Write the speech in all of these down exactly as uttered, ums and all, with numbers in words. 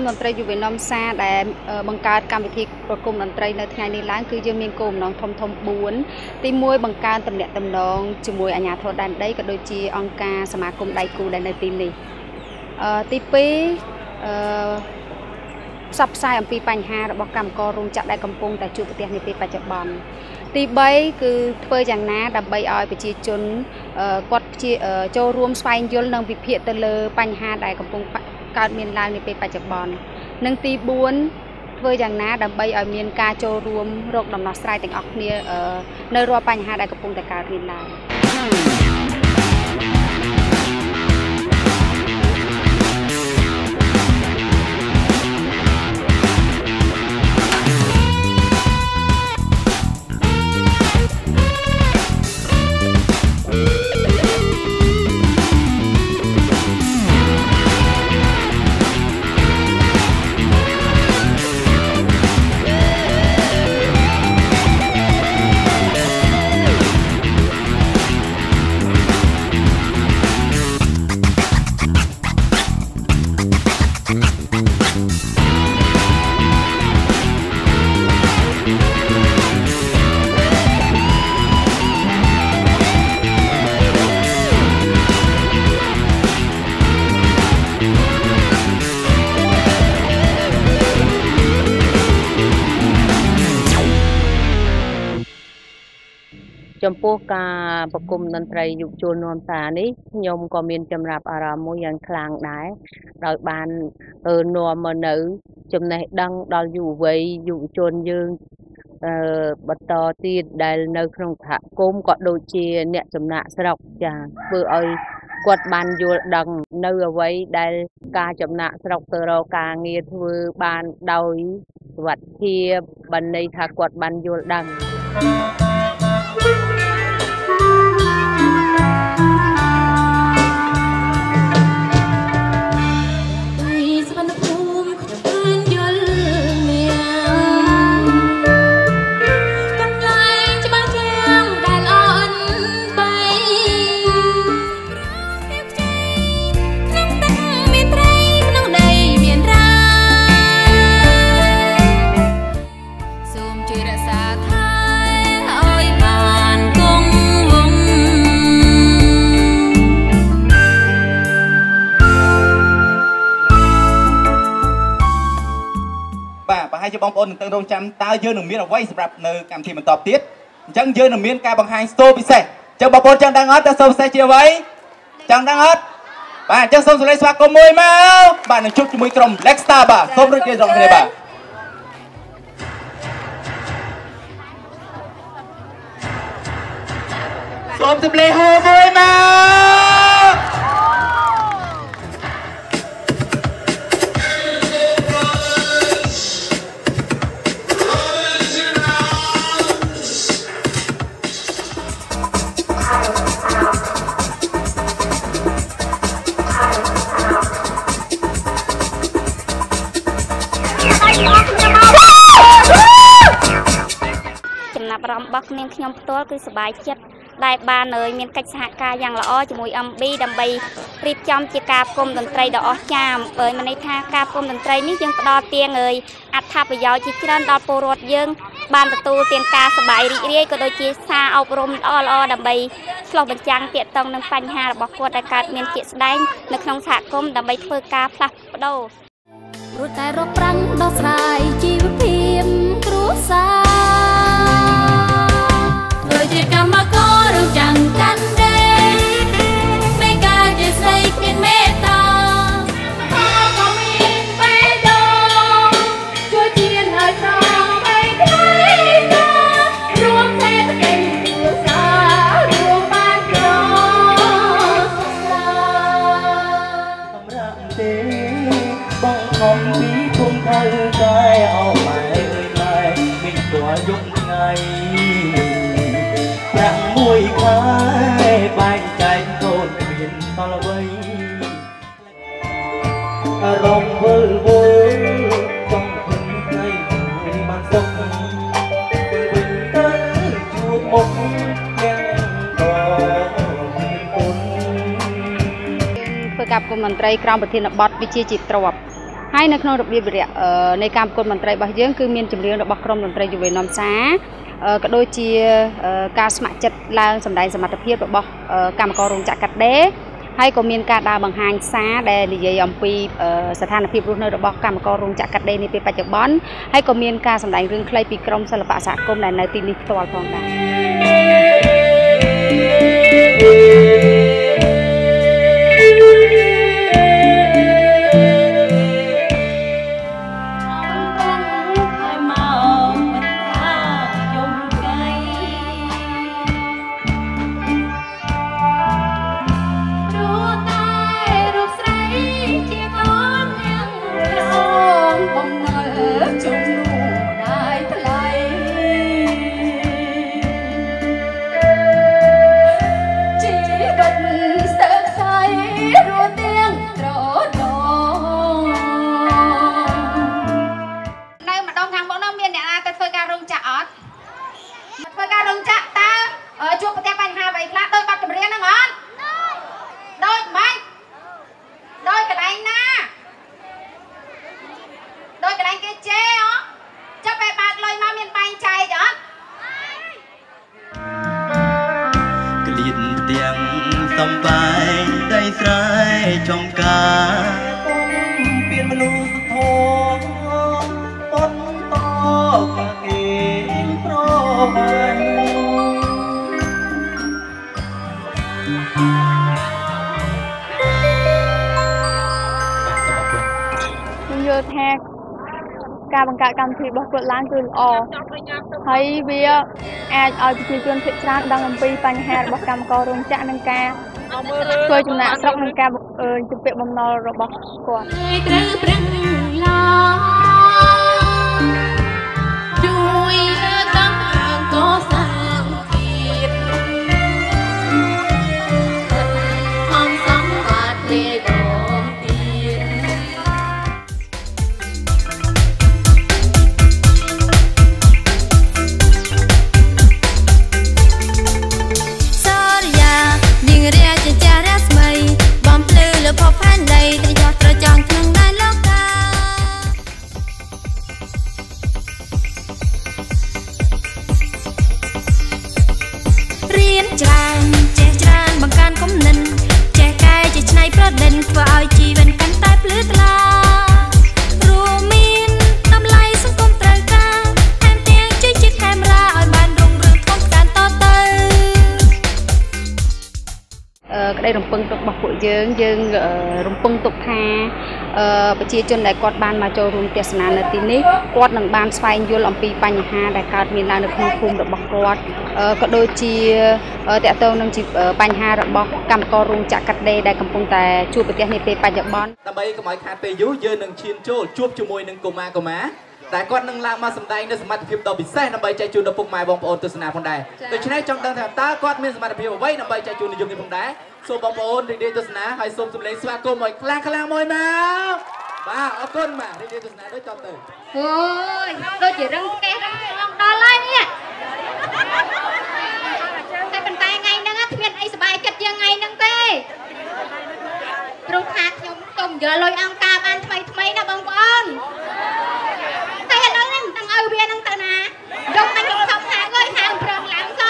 មតន្ត្រីយុវនំសាដែលបង្កើតកម្មវិធីប្រគំតន្ត្រីនៅថ្ងៃនេះឡើងគឺយើងមានគោលបំណងធំធំបួនទីមួយបង្កើនទំនាក់ទំនងជាមួយអាជ្ញាធរដែនដីក៏ដូចជាអង្គការសមាគមដៃគូដែលនៅទីនេះទីពីរផ្សព្វផ្សាយអំពីបញ្ហារបស់កម្មកររោងចក្រដែលកំពុងតែជួបប្រទះនាពេលបច្ចុប្បន្នទីបីគឺធ្វើយ៉ាងណាដើម្បីឲ្យប្រជាជនគាត់ចូលរួមស្វែងយល់និងវិភាគទៅលើបញ្ហាដែលកំពុងកើតមានឡើងនាពេលបច្ចុប្បន្ននិងទីបួនធ្វើយ៉ាងណាដើម្បីឲ្យមានការចូលរួមរកដំណោះស្រាយទាំងអស់គ្នានៅរាល់បញ្ហាដែលកំពុងតែកើតមានឡើងចំពោះការប្រគំតន្ត្រីយុវជននាំសារនេះខ្ញុំក៏មានចំណាប់អារម្មណ៍មួយយ៉ាងខ្លាំងដែរដោយបាននាំមកនៅចំណេះដឹងដល់យុវវ័យយុវជនយើងបន្តទៀតដែលនៅក្នុងសហគមន៍ក៏ដូចជាអ្នកចំណាក់ស្រុកចាធ្វើឲ្យគាត់បានយល់ដឹងនៅអ្វីដែលការចំណាក់ស្រុកទៅរកការងារធ្វើបានដោយសុវត្ថិភាពបានន័យថាគាត់បានយល់ដឹងให้จะบองปนตึงรงจำตาเยอะหนึ่งมีเอาไว้สำหรับในการที่มันตอบติดจังเยอะหนึ่งมีการบังคับโซ่พิเศษจังบองปนจังดังอัดแต่โซ่พิเศษเจียวไว้จังดังอัดบ้านจังโซ่สุดเลยสวัสดิ์กมวยมาบ้านหนึ่งชุดจมูกตรงเล็กสตาร์บ้าโซ่รุ่งเรืองตรงเลยบ้าโซ่สิบเลยโฮมวยมาរបស់នាងខ្ញុំផ្ទាល់គឺសប្បាយចិត្តដែលបាននៅមានកិច្ចសហការយ៉ាងល្អជាមួយ เอ็ม บี ដើម្បីរៀបចំជាការប្រគំតន្ត្រីដ៏អស្ចារ្យបើមានន័យថាការប្រគំតន្ត្រីនេះយើងផ្ដល់ទាងអើយអត្ថប្រយោជន៍ជាច្រើនដល់ពលរដ្ឋយើងបានទទួលទានការសប្បាយរីករាយក៏ដូចជាសារអប់រំល្អៗដើម្បីឆ្លុះបញ្ចាំងទាក់ទងនឹងបញ្ហារបស់គាត់ដែលកើតមានជាក់ស្ដែងនៅក្នុងសហគមន៍ដើម្បីធ្វើការផ្លាស់ប្ដូរព្រោះតែរកប្រាំងដោះស្រាយជីវភាពគ្រួសារជាកម្មកររងចាំងកាន់ដែរមេការជាស្រីគ្មានមេត្តាក៏មានបេះដូងជួយជៀនឲ្យត្រង់បីថ្ងៃណារួមសេដ្ឋកិច្ចគ្រួសាររួមបានក្រសម្រាប់ទេបងខំពីគុំថាតែអោម៉ែអើយម៉ែមានតួយប់ថ្ងៃប្រាក់មួយខែបែងចែកកូនមានតលវ័យអារម្មណ៍វិលវល់ចង់ឃើញថ្ងៃបានសុខវិញទៅជួបមុខទាំងតមានគុណធ្វើការប្រគំតន្ត្រីក្រោមប្រធានបទវិជាជាទ្របហហើយនៅក្នុងរបៀបរយៈនៃការប្រកួតមន្ត្រីរបស់យើងគឺមានចម្រៀងរបស់ក្រុមតន្ត្រីយុវវ័យនាំសារក៏ដូចជាការស្ម័គ្រចិត្តឡើងសម្ដែងសមត្ថភាពរបស់កម្មកររោងចក្រកាត់ដេរហើយក៏មានការដើរបង្ហាញសារដែលនិយាយអំពីស្ថានភាពរស់នៅរបស់កម្មកររោងចក្រកាត់ដេរនាពេលបច្ចុប្បន្នហើយក៏មានការសម្ដែងរឿងខ្លីពីក្រុមសិល្បៈសហគមន៍ដែលនៅទីនេះផ្ទាល់ផងដែរសំបាយដៃស្រែចំការពៀនមនុស្សធម៌ប៉ុនតកាគេប្របាញ់ខ្ញុំយល់ថាការបង្កើតកម្មវិធីរបស់គាត់ឡើងគឺល្អហើយវាអាចឲ្យប្រជាជនភាគច្រើនដឹងអំពីបញ្ហារបស់កម្មកររោងចក្រនិងការធ្វើចំណាកស្រុកនិងការជំពាក់បំណុលរបស់គាត់ត្រូវប្រឹងឡជួយដល់កសាងជាតិអំសំបាត់លេដងទៀតច្រើនចេះច្រើនបង្កើនគំនិតចេះកែចេះច្នៃប្រឌិតធ្វើឲ្យជីវិតកាន់តែភ្លឺថ្លារួមមានតម្លៃសង្គមត្រូវការថែមទាំងជួយជាតិកាមេរ៉ាឲ្យបានរុងរឿងក្នុងការតទៅអឺក្តីរំពឹងទុករបស់ពួកយើងយើងរំពឹងទុកថាប្រជាជនដែលគាត់បានមកចូលរួមទស្សនានៅទីនេះគាត់នឹងបានស្វែងយល់អំពីបញ្ហាដែលកើតមានឡើងនៅក្នុងភូមិរបស់គាត់ក៏ដូចជាតកតងនឹងបញ្ហារបស់កម្មកររោងចក្រកាត់ដេរដែលកំពុងតែជួបប្រទះនាពេលបច្ចុប្បន្នដើម្បីកុំឲ្យខាតពេលយូរយើងនឹងឈានចូលជួបជាមួយនឹងកុមារកុមារតែគាត់នឹងឡើងមកសម្ដែងនូវសមត្ថភាពដ៏ពិសេសដើម្បីចែកជូនដល់ពុកម៉ែបងប្អូនទស្សនាផងដែរដូច្នេះចង់ដឹងថាតើគាត់មានសមត្ថភាពអ្វីដើម្បីចែកជូននិយមនេះផងដែរសូមបងប្អូនរីករាយទស្សនាហើយសូមសម្លេងស្វាគមន៍ឲ្យខ្លាំងខ្លាំងមួយមកបាទអរគុណបាទរីករាយទស្សនាដូចតទៅអូយដូចជារឹងកេះរឹងឡងដល់ហើយនេះតែប៉ុន្តែថ្ងៃហ្នឹងគ្មានអីសុបាយចិត្តជាងថ្ងៃហ្នឹងទេព្រោះថាខ្ញុំទុំយកលុយអង្គការបានថ្មីថ្មីណាបងប្អូនតែឥឡូវហ្នឹងទាំងឲ្យវាហ្នឹងទៅណាយកតែខ្ញុំខំហាងអើយហាងប្រឹងឡើងសោះ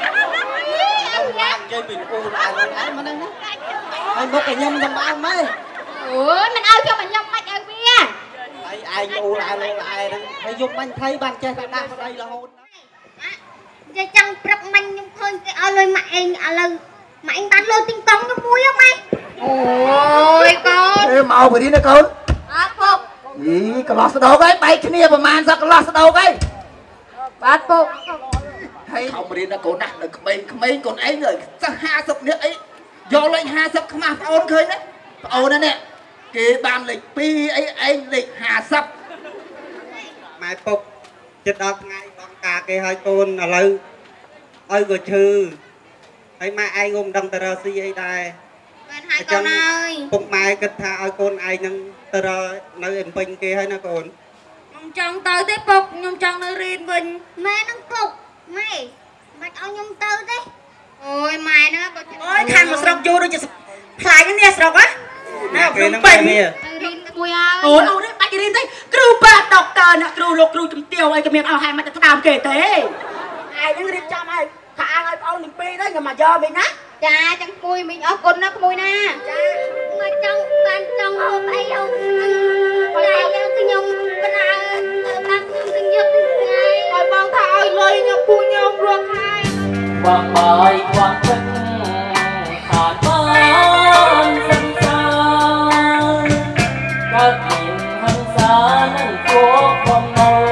និយាយពីអូនឡើងអីមកហ្នឹងហើយមុខឲ្យខ្ញុំសំបានម៉េចអូយមិនឲ្យខ្ញុំខ្ញុំមិនឲ្យវាហើយឯងអូឡើងឡើងឯហ្នឹងហើយយកបាញ់ថៃបានចេះតែដាស់ស្ដីរហូតនិយាយចង់ព្រឹកមិញខ្ញុំឃើញគេឲ្យលុយម៉ាក់ឯងឥឡូវម៉ាក់ឯងបានលុយទីងតង់ខ្ញុំមួយហ៎ម៉ែអូយកូនអេមកបរិញ្ញាកូនអើពុកយីកន្លោះស្ដោកហើយបែកគ្នាប្រហែលសកន្លោះស្ដោកហើយបាទពុកហើយខំរៀនណាកូនណាស់នៅក្មេងក្មេងកូនឯងសោះห้าสิบនាក់អីយកលេខห้าสิบខ្មាស់ប្អូនឃើញទេប្អូនណាគេបានលេខពីរអីឯងលេខห้าสิบម៉ែពុកចិត្តដល់ថ្ងៃបងតាគេឲ្យកូនឥឡូវឲ្យក៏ឈឺហើយម៉ែឯងក៏មិនដឹងទៅរកស៊ីអីដែរបានហើយកូនហើយពុកម៉ែគិតថាឲ្យកូនឯងនឹងទៅរកនៅឯពេញគេហើយណាកូនខ្ញុំចង់ទៅទេពុកខ្ញុំចង់នៅរៀនវិញម៉ែនឹងពុកម៉ែមិនឲ្យខ្ញុំទៅទេអូយម៉ែហ្នឹងអូយខាងមកស្រុកយូរដូចជាខ្លាចនេះស្រុកហ៎ណាគេនឹងពេញទៅរៀនមួយហើយអូយអូនគេរៀនទៅគ្រូបាដុកទ័រអ្នកគ្រូលោកគ្រូជំទាវអីក៏មានអស់ហើយមិនទៅតាមគេទេឯងនឹងរៀបចំឲ្យខាងឲ្យបងទាំងពីរទៅខ្ញុំមកយកវិញណាចាចឹងគួយមិញអរគុណណាក្មួយណាចាមកចង់បានចង់រួមអីអូនតែយើងខ្ញុំបណ្ណាបានខ្ញុំទាំងយកថ្ងៃឲ្យបងថាឲ្យលុយខ្ញុំពូខ្ញុំរស់ថ្ងៃបងបាយគាត់ទឹកខាតបានសង្សារកើតមានហង្សានឹងគោកំណោ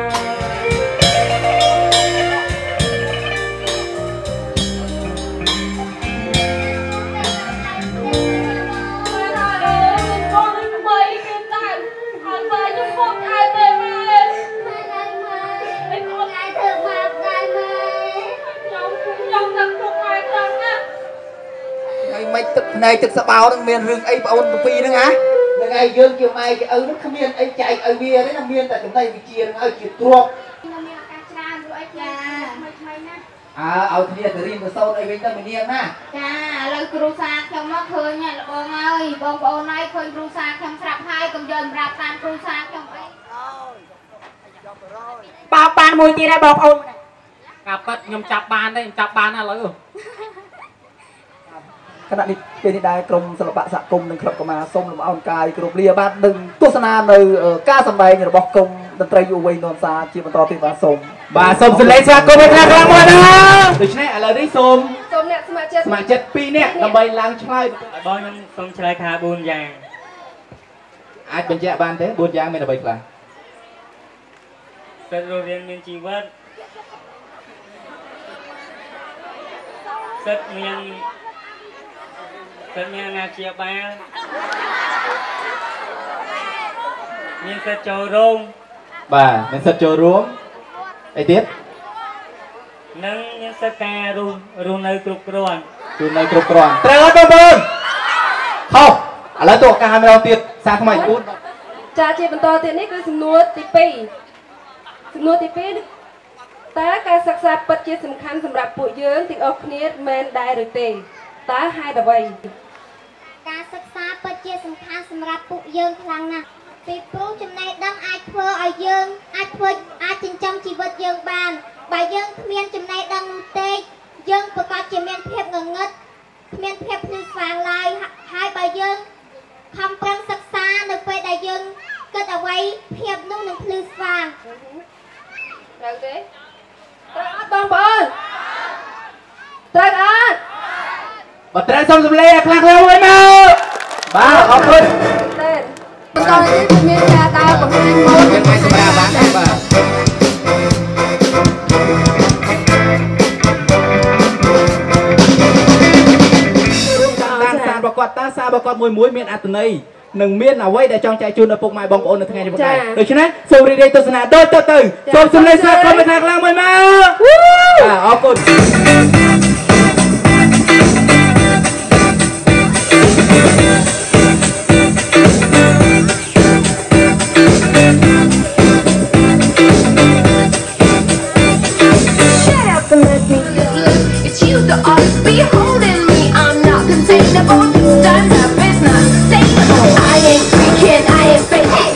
មិនទឹកភ្នែកទឹកសបោនឹងមានរឿងអីបងអូនទាំងពីរហ្នឹងហ៎ហ្នឹងហើយយើងជាម៉ែជាឪហ្នឹងគ្មានអីចែកឲ្យវាទេណាមានតែចំណៃវិជានឹងឲ្យជាទ្រព្យខ្ញុំមានឱកាសច្រើនព្រោះអីចាថ្មីថ្មីណាអើឲ្យគ្នាទៅរៀនទៅសូត្រអីវិញទៅមីនាងណាចាឥឡូវគ្រូសាខ្ញុំមកឃើញហើយបងហើយបងប្អូនហើយឃើញគ្រូសាខ្ញុំស្រាប់ហើយកុំយកសម្រាប់តាមគ្រូសាខ្ញុំអីបោកបានមួយទៀតហើយបងប្អូនកាប៉ិតខ្ញុំចាប់បានទេខ្ញុំចាប់បានឥឡូវគណៈនេះពេលនេះដែរក្រមសិល្បៈសហគមន៍និងក្លឹបកុមារសូមលំអរកាយគ្រប់លាបាទនឹងទស្សនានៅការសម្ដែងរបស់ក្រុមតន្ត្រីយុវវ័យនំសាជាបន្តទៀតបាទសូមបាទសូមសលេងស្វាគមន៍ឲ្យខ្លាំងៗមួយណាដូច្នេះឥឡូវនេះសូមសូមអ្នកស្ម័គ្រចិត្តស្ម័គ្រចិត្តពីរនាក់ដើម្បីឡើងឆ្លើយបងខ្ញុំសូមឆ្លើយថាបួនយ៉ាងអាចបញ្ជាក់បានទេបួនយ៉ាងមានអ្វីខ្លះសិទ្ធិរស់រានមានជីវិតសិទ្ធិមានសិទ្ធិមានអាណាព្យាបាលមានសិទ្ធិចូលរួមបាទមានសិទ្ធិចូលរួមអីទៀតនិងមានសិទ្ធិការរស់រស់នៅគ្រប់គ្រាន់រស់នៅគ្រប់គ្រាន់ត្រូវអត់បងប្អូនហោឥឡូវតួឱកាសម្ដងទៀតសារថ្មីអ៊ូនចាជាបន្តទៀតនេះគឺសំណួរទីពីរសំណួរទីពីរតើការសិក្សាពិតជាសំខាន់សម្រាប់ពួកយើងទាំងអស់គ្នាមែនដែរឬទេតើហេតុអ្វីការសិក្សាពិតជាសំខាន់សម្រាប់ពួកយើងខ្លាំងណាស់ពីព្រោះចំណេះដឹងអាចធ្វើឲ្យយើងអាចធ្វើអាចចិញ្ចឹមជីវិតយើងបានបើយើងគ្មានចំណេះដឹងទេយើងប្រកាសជាមានភាពងងឹតគ្មានភាពភ្លឺស្វាងឡើយហើយបើយើងខំប្រឹងសិក្សានៅពេលដែលយើងគិតអ្វីភាពនោះនឹងភ្លឺស្វាងត្រូវទេត្រូវអត់បងប្អូនត្រូវអត់បើត្រូវសុំសម្លេងខ្លាំងៗមួយមកបាទអរគុណបន្តនេះគឺមានការដើរបង្ហាញម៉ូដយ៉ាងម៉េចសម្រាប់បាទបាទតាមសាររបស់គាត់តើសាររបស់គាត់មួយមួយមានអត្ថន័យនឹងមានអ្វីដែលចង់ចែកជូនដល់ពុកម៉ែបងប្អូននៅថ្ងៃនេះផងដែរដូច្នេះសូមរីករាយទស្សនាដូចទៅទៅសូមសម្លេងស្វាគមន៍ខ្លាំងៗមួយមកបាទអរគុណThe art be holding me, I'm not containable. These times have been unstable. I ain't freaking, I ain't faking.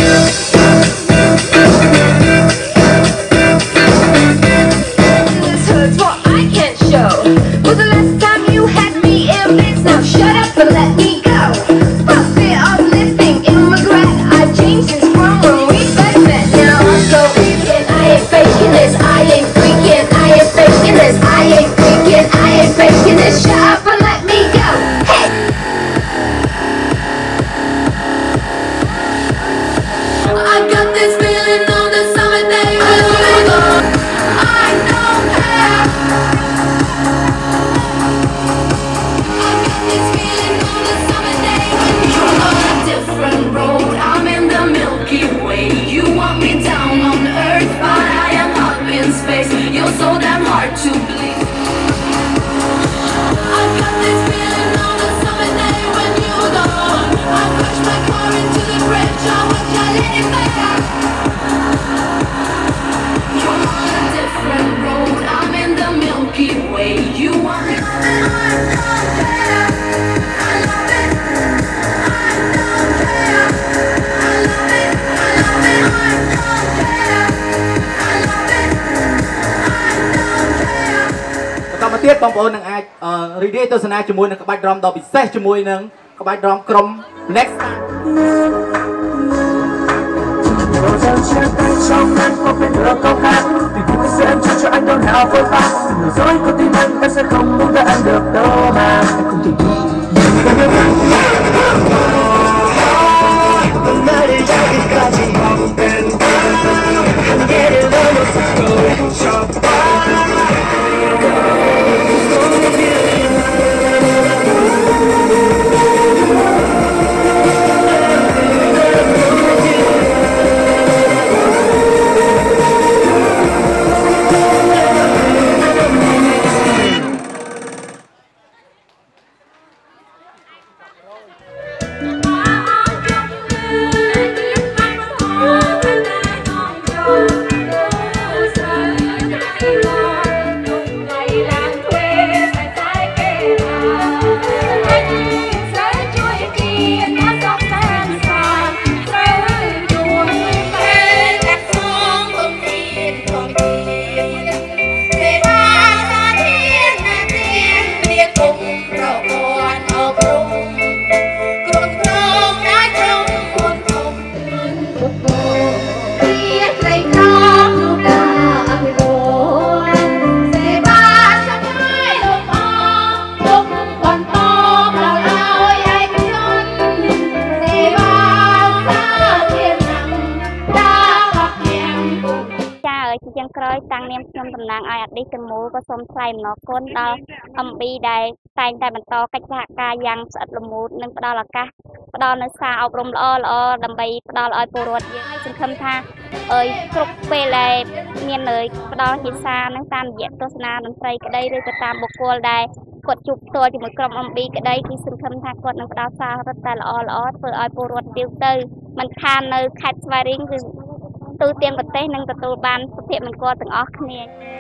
This hurts what I can't show. Was the last time you had me in this? Now shut up and let me go. Fuck it, I'm lifting immigrant. I've changed since from when we first met. Now I'm so freaking, I ain't faking this. I ain't freaking, I ain't faking this. I ain't freaking, I ain't faking this. Shut up and let me go. Hey. I got this feeling on the summer day when you go. I don't care. I got this feeling on the summer day when you're on a different road. I'm in the Milky Way. You want me down on Earth, but I am up in space. You're so damn hard to believe. I got this feeling on a summer day when you're gone. I push my car into the bridge. I watch you let it back. You're on a different road. I'm in the Milky Way. You want me? I don't care. I love it. I don't care. I love it. បងប្អូននឹងអាចរីករាយទស្សនាជាមួយនឹងក្បាច់ drum ដ៏ពិសេសជាមួយនឹងក្បាច់ drum ក្រុម Black Star trong em có bên lửa cao khác vì khi tôi sẽ cho cho anh đón hào phơi pha nửa dối của tim anh em sẽ không muốn để anh được đâu mà anh không thểតាំងនាមខ្ញុំតំណាងឲ្យអតីតទាំងមូលក៏សូមថ្លែងអំណរគុណដល់ em bê ដែលតែងតែបន្តកិច្ចសហការយ៉ាងស្អិតល្មួតនិងផ្ដល់ឱកាសផ្ដល់នូវសារអប់រំល្អល្អដើម្បីផ្ដល់ឲ្យពលរដ្ឋយើងហើយសង្ឃឹមថាអើយគ្រប់ពេលដែលមានលើផ្ដល់ជាសារនឹងតាមរយៈទស្សនាតន្ត្រីក្តីឬក៏តាមបុគ្គលដែលគាត់ជួបផ្ទាល់ជាមួយក្រុម em bê ក្តីគឺសង្ឃឹមថាគាត់នឹងផ្ដល់សាររឹតតែល្អល្អធ្វើឲ្យពលរដ្ឋទៀវទៅមិនខាននៅខេត្តស្វាយរៀងគឺទូទាំងប្រទេសនឹងទទួលបានសុភមង្គលទាំងអស់គ្នា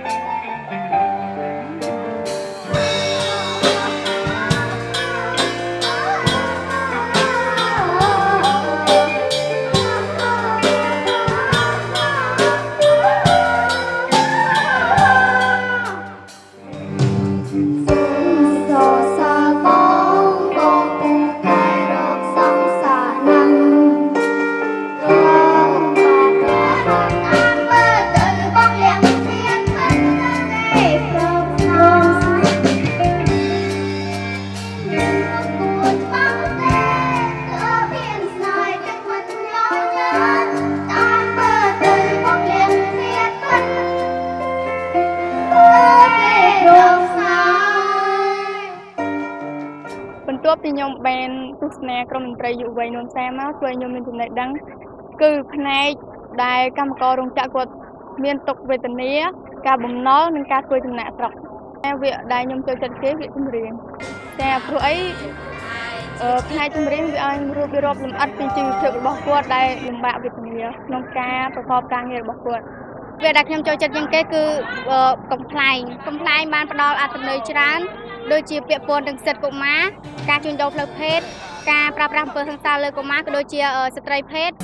បន្ទាប់ពីខ្ញុំបានទស្សនាក្រុមតន្ត្រីយុវវ័យនោមសាមកធ្វើឲ្យខ្ញុំមានចំណេះដឹងគឺផ្នែកដែលកម្មកររោងចក្រគាត់មានទុក្ខវេទនាការបំណុលនិងការធ្វើចំណាក់ស្រុកតែវាដែលខ្ញុំចូលចិត្តគេវាចម្រៀងតែព្រោះអីផ្នែកចម្រៀងវាឲ្យរួបរាប់លម្អិតពីជីវភាពរបស់គាត់ដែលលំបាកវេទនាក្នុងការប្រកបការងាររបស់គាត់វាដែលខ្ញុំចូលចិត្តជាងគេគឺកំប្លែងកំប្លែងបានផ្ដល់អត្ថន័យច្រើនដូចជាពាក្យពន់ទាំងសិទ្ធិកុមារការជួញដូរផ្លូវភេទការប្រើប្រាស់អំពើហិង្សាលើកុមារក៏ដូចជាស្ត្រីភេទ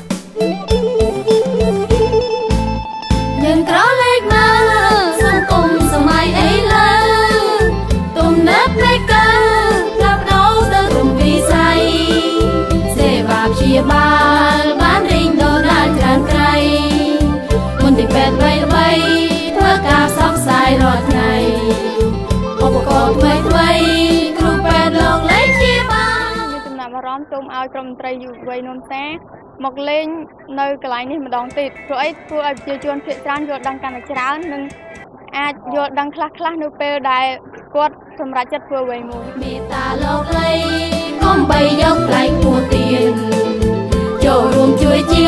យើងក្រលេខមកសង្គមសម័យអីឡើយទំនើបនៃការផ្លាស់ប្ដូរទៅរំវិស័យសេវាព្យាបាលបានរីងដូរដាលច្រើនក្រៃមន្ទីរពេទ្យបីបីធ្វើការផ្សព្វផ្សាយរាល់ថ្ងៃឧបករណ៍ថ្មីថ្មីគ្រូពេទ្យលោកលេងជាបានមានចំណាប់អារម្មណ៍សូមឲ្យក្រុមតន្ត្រីយុវវ័យនោមសាមកលេងនៅកន្លែងនេះម្ដងទៀតព្រោះអីធ្វើឲ្យប្រជាជនភាគច្រើនយល់ដឹងកាន់តែច្រើននិងអាចយល់ដឹងខ្លះខ្លះនៅពេលដែលគាត់សម្រេចចិត្តធ្វើអ្វីមួយមេត្តាលោកលីកុំបីយកថ្លៃគួរទៀនចូលរួមជួយជា